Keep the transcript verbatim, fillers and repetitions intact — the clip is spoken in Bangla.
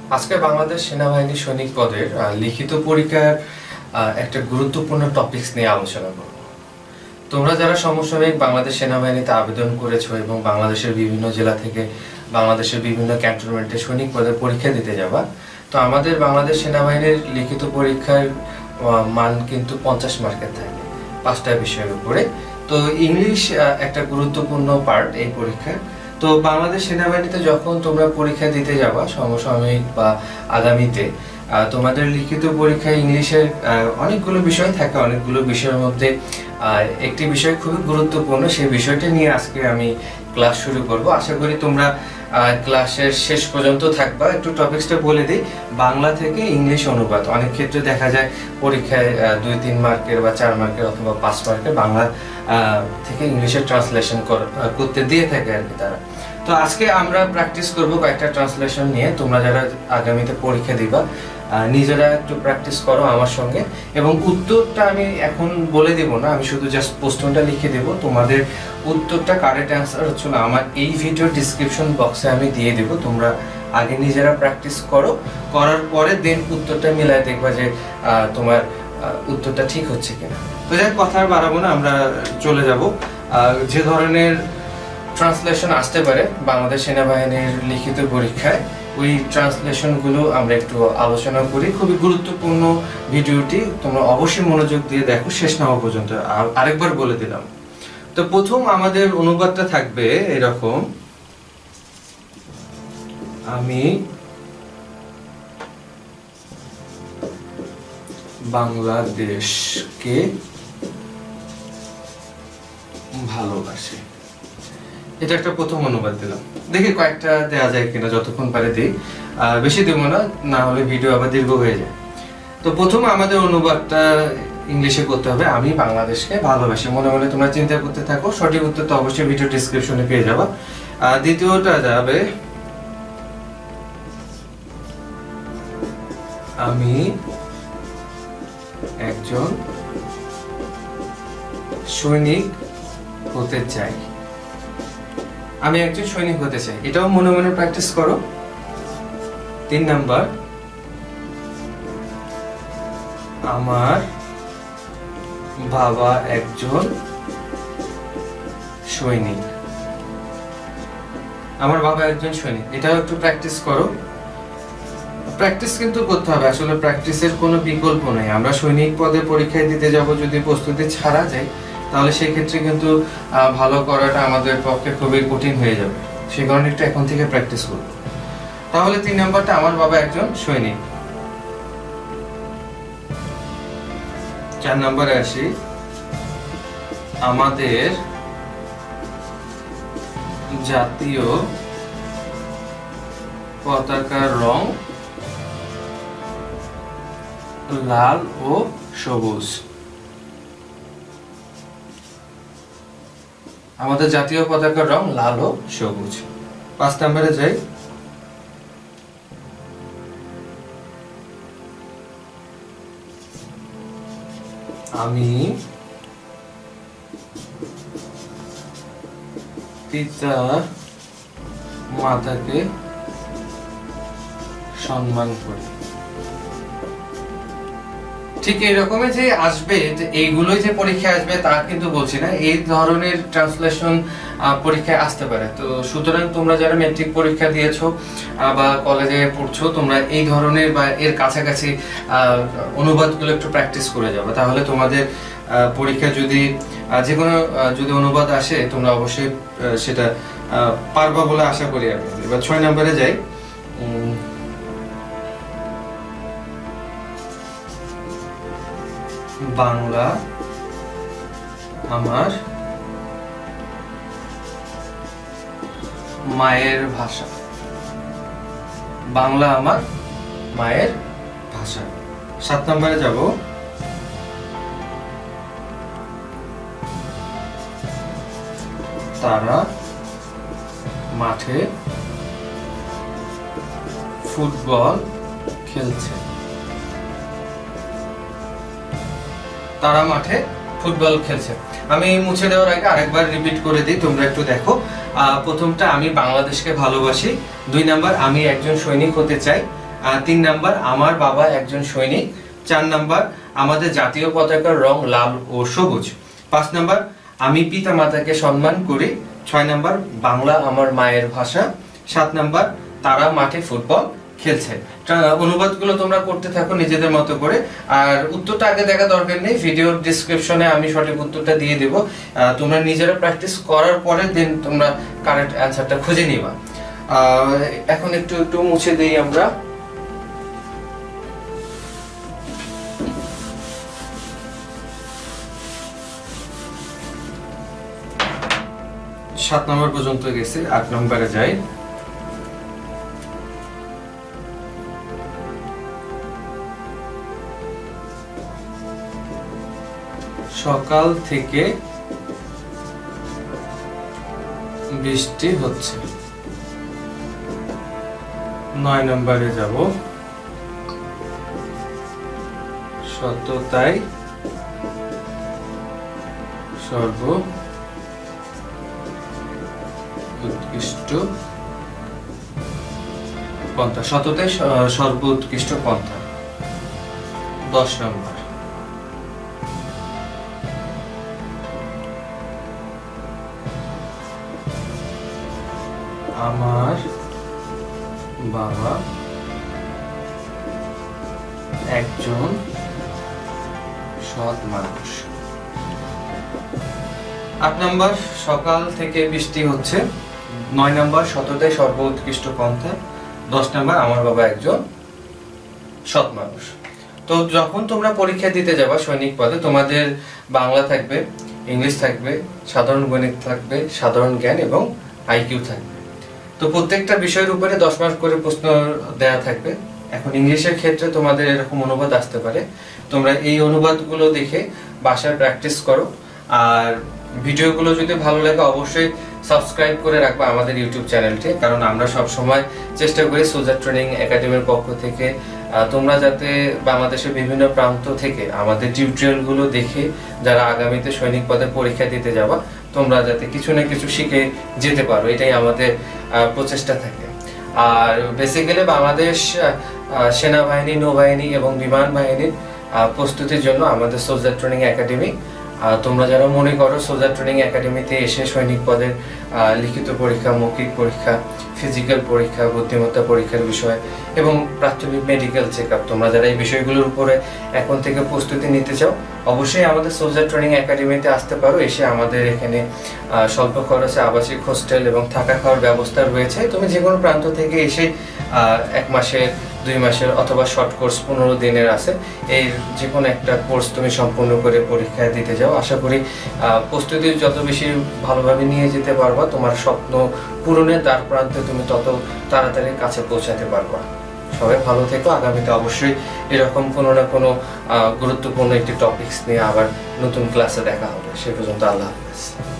আজকে বাংলাদেশ সেনাবাহিনী সৈনিক পদের লিখিত পরীক্ষার একটা গুরুত্বপূর্ণ টপিকস নিয়ে আলোচনা করব। তোমরা যারা সমসাময়িক বাংলাদেশ সেনাবাহিনীতে আবেদন করেছো এবং বাংলাদেশের বিভিন্ন জেলা থেকে বাংলাদেশের বিভিন্ন ক্যান্টনমেন্টে সৈনিক পদের পরীক্ষা দিতে যাবা, তো আমাদের বাংলাদেশ সেনাবাহিনীর লিখিত পরীক্ষার মান কিন্তু পঞ্চাশ মার্কের থাকে পাঁচটা বিষয়ের উপরে। তো ইংলিশ একটা গুরুত্বপূর্ণ পার্ট এই পরীক্ষার। তো বাংলাদেশ সেনাবাহিনীতে যখন তোমরা পরীক্ষা দিতে যাবা সমসাময়িক বা আগামীতে, তোমাদের লিখিত পরীক্ষায় ইংলিশের অনেকগুলো বিষয় থাকে। অনেকগুলো বিষয়ের মধ্যে একটি বিষয় খুবই গুরুত্বপূর্ণ, সেই বিষয়টা নিয়ে আজকে আমি ক্লাস শুরু করব। আশা করি তোমরা ক্লাসের শেষ পর্যন্ত থাকবা। একটু টপিকসটা বলে দিই। বাংলা থেকে ইংলিশ অনুবাদ। অনেক ক্ষেত্রে দেখা যায় পরীক্ষায় দুই তিন মার্কের বা চার মার্কের অথবা পাঁচ মার্কের বাংলা থেকে ইংলিশের ট্রান্সলেশন করতে দিয়ে থাকে আর কি তারা। তো আজকে আমরা প্র্যাকটিস করব কয়েকটা ট্রান্সলেশন নিয়ে। তোমরা যারা আগামীতে পরীক্ষা দিবা নিজেরা একটু প্র্যাকটিস করো আমার সঙ্গে, এবং উত্তরটা আমি এখন বলে দেব না, আমি শুধু জাস্ট প্রশ্নটা লিখে দেব। তোমাদের উত্তরটা কারেক্ট অ্যান্সার হচ্ছে না আমার এই ভিডিও ডিসক্রিপশন বক্সে আমি দিয়ে দেব। তোমরা আগে নিজেরা প্র্যাকটিস করো, করার পরে দেন উত্তরটা মিলায় দেখবা যে তোমার উত্তরটা ঠিক হচ্ছে কিনা। তো যাই কথা আর বাড়াবো না, আমরা চলে যাব। যে ধরনের ট্রান্সলেশন আসতে পারে বাংলাদেশ সেনাবাহিনীর লিখিত পরীক্ষায়, ওই ট্রান্সলেশনগুলো আমরা একটু আলোচনা করি। খুবই গুরুত্বপূর্ণ ভিডিওটি, তোমরা অবশ্যই মনোযোগ দিয়ে দেখো শেষ না হওয়া পর্যন্ত। আরেকবার বলে দিলাম। তো প্রথম আমাদের অনুবাদটা থাকবে এরকম: আমি বাংলাদেশকে ভালোবাসি। এটা একটা প্রথম অনুবাদ দিলাম। দেখি কয়েকটা দেওয়া যায় কিনা, যতক্ষণ পারে দিই, বেশি দেবো না, না হলে ভিডিও আবার দীর্ঘ হয়ে যায়। তো প্রথম আমাদের অনুবাদটা ইংলিশে করতে হবে, আমি বাংলাদেশকে ভালোবাসি। মনে মনে তোমরা চিন্তা করতে থাকো, সঠিক উত্তর তো অবশ্যই ভিডিও ডেসক্রিপশনে পেয়ে যাবা। আর দ্বিতীয়টা যাবে আমি একজন সৈনিক হতে চাই। আমি একজন সৈনিক হতে চাই, এটাও মনে মনে প্র্যাকটিস করো। তিন নাম্বার, আমার বাবা একজন সৈনিক। আমার বাবা একজন সৈনিক, এটাও একটু প্র্যাকটিস করো। প্র্যাকটিস কিন্তু করতে হবে, আসলে প্র্যাকটিসের কোনো বিকল্প নেই। আমরা সৈনিক পদে পরীক্ষায় দিতে যাব, যদি প্রস্তুতি ছাড়া যায় তাহলে সেই ক্ষেত্রে কিন্তু ভালো করাটা আমাদের পক্ষে খুবই কঠিন হয়ে যাবে। সেই কারণে একটু এখন থেকে প্র্যাকটিস করব। তাহলে তিন নাম্বারটা, আমার বাবা একজন সৈনিক। চার নাম্বারে আসি, আমাদের জাতীয় পতাকার রং লাল ও সবুজ। আমাদের জাতীয় পতাকার রং লাল ও সবুজ। পাঁচ নম্বরে যাই, আমি পিতা মাতাকে সম্মান করি। ঠিক এইরকমই যে আসবে, যে এইগুলোই যে পরীক্ষায় আসবে তা কিন্তু বলছি না, এই ধরনের ট্রান্সলেশন পরীক্ষায় আসতে পারে। তো সুতরাং তোমরা যারা মেট্রিক পরীক্ষা দিয়েছো বা কলেজে পড়ছো, তোমরা এই ধরনের বা এর কাছাকাছি অনুবাদগুলো একটু প্র্যাকটিস করে যাবে। তাহলে তোমাদের পরীক্ষা যদি যে কোনো যদি অনুবাদ আসে, তোমরা অবশ্যই সেটা পারবা বলে আশা করি আমি। এবার ছয় নম্বরে যাই, বাংলা আমার মায়ের ভাষা। বাংলা আমার মায়ের ভাষা। সাত নম্বরে যাব, তারা মাঠে ফুটবল খেলছে। তারা মাঠে ফুটবল খেলছে। আমি মুছে দেওয়ার আগে আরেকবার রিপিট করে দিই, তোমরা একটু দেখো। প্রথমটা আমি বাংলাদেশকে ভালোবাসি, দুই নাম্বার আমি একজন সৈনিক হতে চাই, তিন নাম্বার আমার বাবা একজন সৈনিক। চার নাম্বার আমাদের জাতীয় পতাকার রং লাল ও সবুজ। পাঁচ নাম্বার আমি পিতা মাতাকে সম্মান করি। ছয় নাম্বার বাংলা আমার মায়ের ভাষা। সাত নাম্বার তারা মাঠে ফুটবল খেলছে। অনুবাদগুলো তোমরা করতে থাকো নিজেদের মতো করে, আর উত্তরটা আগে দেখা দরকার নেই, ভিডিওর ডেসক্রিপশনে আমি সঠিক উত্তরটা দিয়ে দেব, তোমরা নিজেরা প্র্যাকটিস করার পরে দেন তোমরা কারেক্ট অ্যান্সারটা খুঁজে নিবা। এখন একটু একটু মুছে দেই আমরা। সাত নম্বর পর্যন্ত গেছে, আট নম্বরে যাই। সকাল থেকে বৃষ্টি হচ্ছে। নয় নম্বরে যাব, সততাই সর্ব উৎকৃষ্ট পন্থা। সততাই সর্ব উৎকৃষ্ট পন্থা। দশ নম্বর আমার বাবা একজন সৎ মানুষ। আট নম্বর সকাল থেকে বৃষ্টি হচ্ছে। নয় নম্বর সততাই সর্ব উৎকৃষ্ট পন্থা। দশ নম্বর আমার বাবা একজন সৎ মানুষ। তো যখন তোমরা পরীক্ষা দিতে যাবা সৈনিক পদে, তোমাদের বাংলা থাকবে, ইংলিশ থাকবে, সাধারণ গণিত থাকবে, সাধারণ জ্ঞান এবং আইকিউ থাকবে। তো প্রত্যেকটা বিষয়ের উপরে দশ মার্ক করে প্রশ্ন দেয়া থাকবে। এখন ইংলিশের ক্ষেত্রে তোমাদের এরকম অনুবাদ আসতে পারে, তোমরা এই অনুবাদগুলো দেখে বাসায় প্র্যাকটিস করো। আর ভিডিওগুলো যদি ভালো লাগে অবশ্যই সাবস্ক্রাইব করে রাখবা আমাদের ইউটিউব চ্যানেলটি, কারণ আমরা সব সময় চেষ্টা করি সোলজার ট্রেনিং একাডেমির পক্ষ থেকে তোমরা যাতে বাংলাদেশের বিভিন্ন প্রান্ত থেকে আমাদের টিউটোরিয়ালগুলো দেখে যারা আগামীতে সৈনিক পদে পরীক্ষা দিতে যাবা তোমরা যাতে কিছু না কিছু শিখে যেতে পারো, এটাই আমাদের প্রচেষ্টা থাকে। আর বেসিক্যালি বাংলাদেশ সেনাবাহিনী, নৌবাহিনী এবং বিমান বাহিনীর প্রস্তুতির জন্য আমাদের সোলজার ট্রেনিং একাডেমি, তোমরা যারা মনে করো সোলজার ট্রেনিং একাডেমিতে এসে সৈনিক পদের লিখিত পরীক্ষা, মৌখিক পরীক্ষা, ফিজিক্যাল পরীক্ষা, বুদ্ধিমত্তা পরীক্ষার বিষয় এবং প্রাথমিক মেডিকেল চেক আপ, তোমরা যারা এই বিষয়গুলোর উপরে এখন থেকে প্রস্তুতি নিতে চাও অবশ্যই আমাদের সোলজার ট্রেনিং একাডেমিতে আসতে পারো। এসে আমাদের এখানে স্বল্প খরচে আবাসিক হোস্টেল এবং থাকা খাওয়ার ব্যবস্থা রয়েছে। তুমি যে কোনো প্রান্ত থেকে এসে এক মাসের, দুই মাসের অথবা শর্ট কোর্স পনেরো দিনের আছে, এই যে কোনো একটা কোর্স তুমি সম্পূর্ণ করে পরীক্ষা দিতে যাও। আশা করি প্রস্তুতি যত বেশি ভালোভাবে নিয়ে যেতে পারবা, তোমার স্বপ্ন পূরণের দ্বার প্রান্তে তুমি তত তাড়াতাড়ি কাছে পৌঁছাতে পারবা। সবাই ভালো থেকো। আগামীতে অবশ্যই এরকম কোনো না কোনো গুরুত্বপূর্ণ একটি টপিকস নিয়ে আবার নতুন ক্লাসে দেখা হবে। সে পর্যন্ত আল্লাহ হাফেজ।